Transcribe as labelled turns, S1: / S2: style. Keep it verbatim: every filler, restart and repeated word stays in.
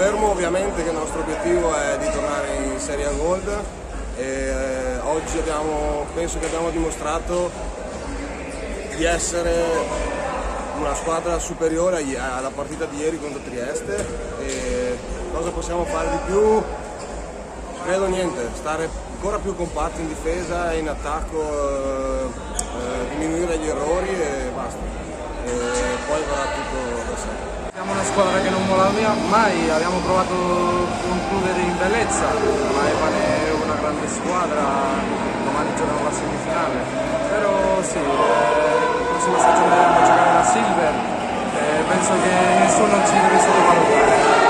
S1: confermo ovviamente che il nostro obiettivo è di tornare in Serie A Gold e eh, oggi abbiamo, penso che abbiamo dimostrato di essere una squadra superiore alla partita di ieri contro Trieste. E cosa possiamo fare di più? Credo niente, stare ancora più compatti in difesa e in attacco, eh, eh, diminuire gli errori e basta. E poi verrà tutto da sé.
S2: Siamo una squadra che non molla mai, abbiamo provato a concludere in bellezza, ma rimane una grande squadra, domani giochiamo la semifinale. Però sì, eh, la prossima stagione dobbiamo giocare la Silver e penso che nessuno ci deve sottovalutare.